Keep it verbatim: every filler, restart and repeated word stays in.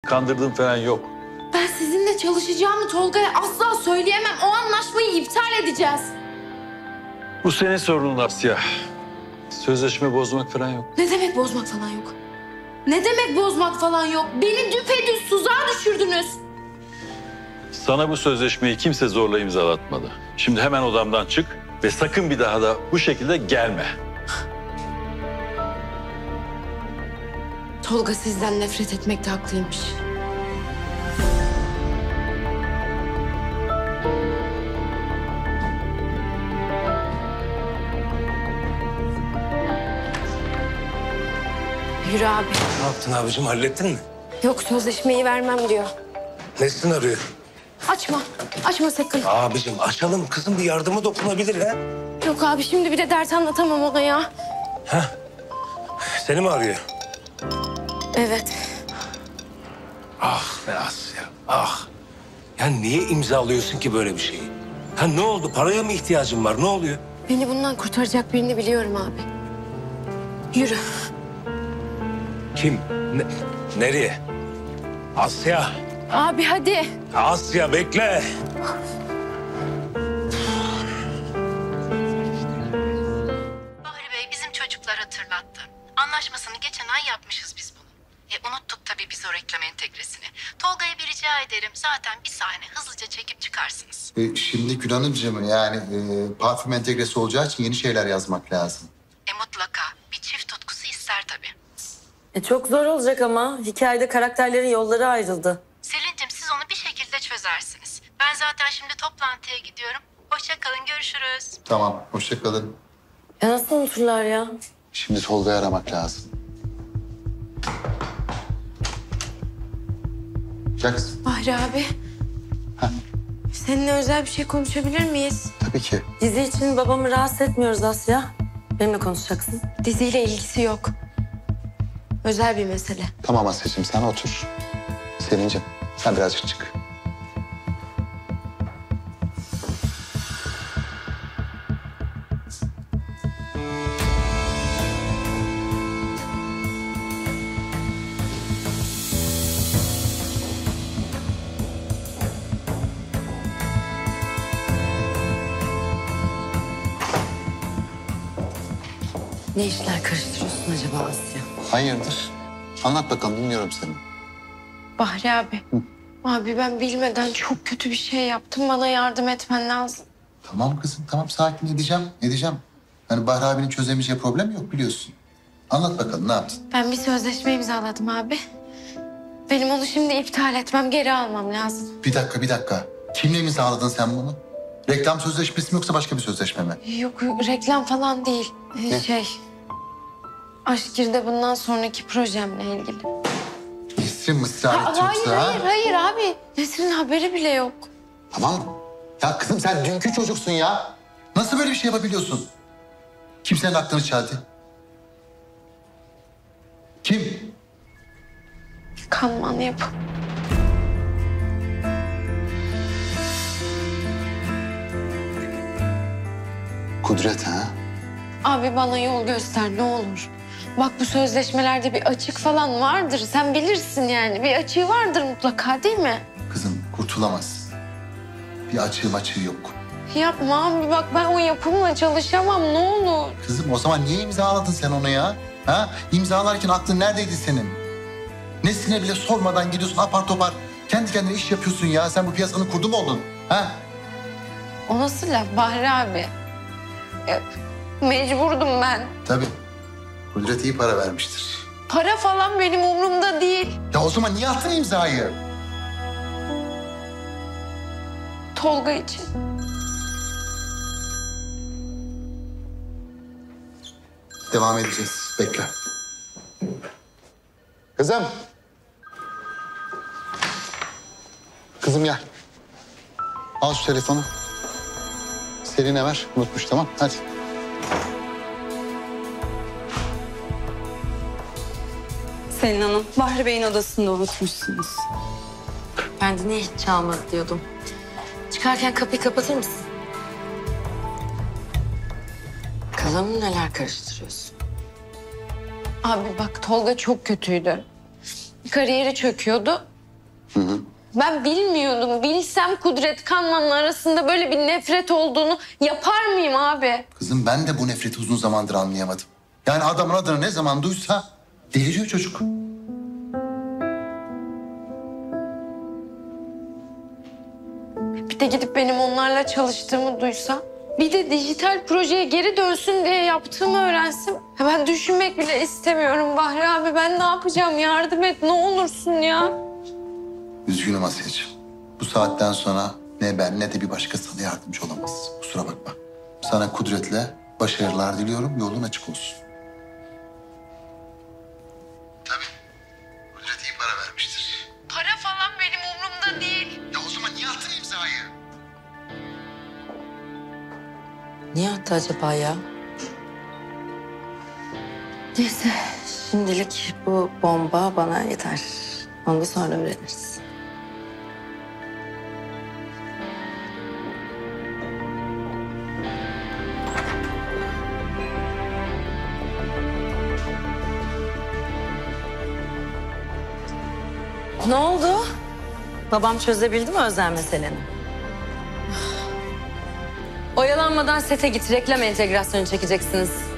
kandırdığım falan yok. Ben sizinle çalışacağımı Tolga'ya asla söyleyemem. O anlaşmayı iptal edeceğiz. Bu senin sorunun Asya. Sözleşme bozmak falan yok. Ne demek bozmak falan yok? Ne demek bozmak falan yok? Beni düpedüz tuzağa düşürdünüz. Sana bu sözleşmeyi kimse zorla imzalatmadı. Şimdi hemen odamdan çık ve sakın bir daha da bu şekilde gelme. Tolga sizden nefret etmekte haklıymış. Yürü abi. Ne yaptın abicim, hallettin mi? Yok, sözleşmeyi vermem diyor. Nesin arıyor? Açma. Açma sakın. Abicim açalım, kızım bir yardımı dokunabilir ha. Yok abi, şimdi bir de dert anlatamam ona ya. Ha? Seni mi arıyor? Evet. Ah be Asya, ah. Ya niye imzalıyorsun ki böyle bir şeyi? Ha ne oldu, paraya mı ihtiyacın var, ne oluyor? Beni bundan kurtaracak birini biliyorum abi. Yürü. Kim? Ne- nereye? Asya, Abi hadi. Asya bekle. Bahri Bey bizim çocuklar hatırlattı. Anlaşmasını geçen ay yapmışız biz bunu. E, unuttuk tabii biz o reklam entegresini. Tolga'ya bir rica ederim. Zaten bir sahne hızlıca çekip çıkarsınız. E, şimdi Gül Hanımcığım yani e, parfüm entegresi olacağı için yeni şeyler yazmak lazım. E mutlaka. Bir çift tutkusu ister tabii. E çok zor olacak ama. Hikayede karakterlerin yolları ayrıldı. Selin'cim siz onu bir şekilde çözersiniz. Ben zaten şimdi toplantıya gidiyorum. Hoşça kalın, görüşürüz. Tamam, hoşça kalın. Ya nasıl unuturlar ya? Şimdi Tolga'yı aramak lazım. Jax, Bahri abi. Heh. Seninle özel bir şey konuşabilir miyiz? tabii ki. Dizi için babamı rahatsız etmiyoruz Asya. Benimle konuşacaksın. Diziyle ilgisi yok. Özel bir mesele. Tamam Asya'cığım sen otur. Selin'cim sen birazcık çık. Ne işler karıştırıyorsun acaba Asya? Hayırdır? Anlat bakalım, dinliyorum seni. Bahri abi. Abi ben bilmeden çok kötü bir şey yaptım. Bana yardım etmen lazım. Tamam kızım, tamam sakin edeceğim, edeceğim. Yani Bahri abinin çözemeyeceği problem yok biliyorsun. Anlat bakalım ne yaptın? Ben bir sözleşme imzaladım abi. Benim onu şimdi iptal etmem, geri almam lazım. Bir dakika, bir dakika. Kimle imzaladın sen bunu? Reklam sözleşmesi mi yoksa başka bir sözleşme mi? Yok, reklam falan değil. Ee, Ne? Şey... Aşkir'de bundan sonraki projemle ilgili. Nesrin mi ısrar Ha, etti hayır, yoksa? ha? hayır, hayır abi. Nesrin'in haberi bile yok. Tamam mı? Ya kızım sen dünkü çocuksun ya. Nasıl böyle bir şey yapabiliyorsun? Kim senin aklını çeldi? Kim? Kanman yap. Kudret ha? Abi bana yol göster ne olur. Bak bu sözleşmelerde bir açık falan vardır. Sen bilirsin yani. Bir açığı vardır mutlaka değil mi? Kızım kurtulamazsın. Bir açığı açığı yok. Yapma abi, bak ben o yapımla çalışamam ne olur. Kızım o zaman niye imzaladın sen onu ya? Ha? İmzalarken aklın neredeydi senin? Nesline bile sormadan gidiyorsun apar topar. Kendi kendine iş yapıyorsun ya. Sen bu piyasanın kurdu mu oldun? Ha? O nasıl laf Bahri abi? Ya, mecburdum ben. Tabii. Kudret iyi para vermiştir. Para falan benim umurumda değil. Ya o zaman niye attın imzayı? Tolga için. Devam edeceğiz. Bekle. Kızım. Kızım gel. Al şu telefonu. Selin'e ver. Unutmuş tamam. Hadi. Selin Hanım, Bahri Bey'in odasında unutmuşsunuz. Ben de niye hiç çalmadı diyordum. Çıkarken kapıyı kapatır mısın? Kızım neler karıştırıyorsun? Abi bak Tolga çok kötüydü. Kariyeri çöküyordu. Ben bilmiyordum. Bilsem Kudret Kanman'ın arasında böyle bir nefret olduğunu yapar mıyım abi? Kızım ben de bu nefreti uzun zamandır anlayamadım. Yani adamın adını ne zaman duysa deliriyor çocuk. Bir de gidip benim onlarla çalıştığımı duysa. Bir de dijital projeye geri dönsün diye yaptığımı öğrensin. Ya ben düşünmek bile istemiyorum Bahri abi. Ben ne yapacağım? Yardım et ne olursun ya. Üzgünüm Asiye'ciğim. Bu saatten sonra ne ben ne de bir başkası sana yardımcı olamaz. Kusura bakma. Sana Kudret'le başarılar diliyorum. Yolun açık olsun. Tabii. Kudret iyi para vermiştir. Para falan benim umurumda değil. Ya o zaman niye attın imzayı? Niye attı acaba ya? Neyse şimdilik bu bomba bana yeter. Onu da sonra öğreniriz. Ne oldu? Babam çözebildi mi özel meseleni? Oyalanmadan sete git. Reklam entegrasyonu çekeceksiniz.